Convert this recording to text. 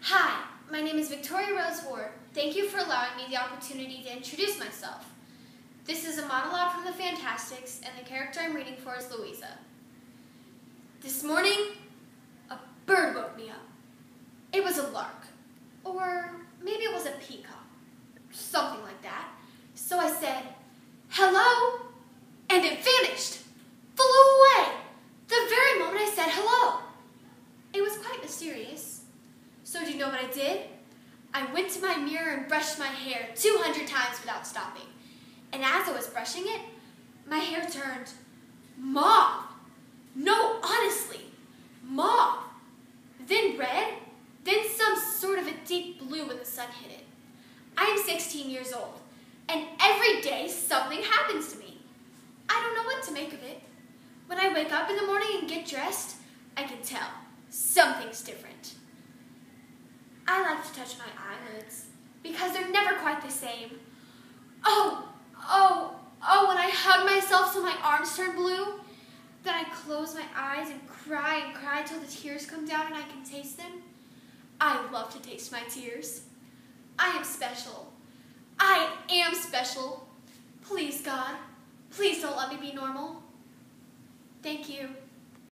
Hi, my name is Victoria Rose Ward. Thank you for allowing me the opportunity to introduce myself. This is a monologue from the Fantastics, and the character I'm reading for is Louisa. This morning, a bird woke me up. It was a lark, or maybe it was a peacock, something like that. So I said, "Hello," and it vanished, flew away, the very moment I said hello. It was quite mysterious. So do you know what I did? I went to my mirror and brushed my hair 200 times without stopping. And as I was brushing it, my hair turned mauve. No, honestly, mauve. Then red, then some sort of a deep blue when the sun hit it. I am 16 years old, and every day something happens to me. I don't know what to make of it. When I wake up in the morning and get dressed, I can tell something's different. I like to touch my eyelids because they're never quite the same. Oh, when I hug myself so my arms turn blue, then I close my eyes and cry till the tears come down and I can taste them. I love to taste my tears. I am special. I am special. Please, God, please don't let me be normal. Thank you.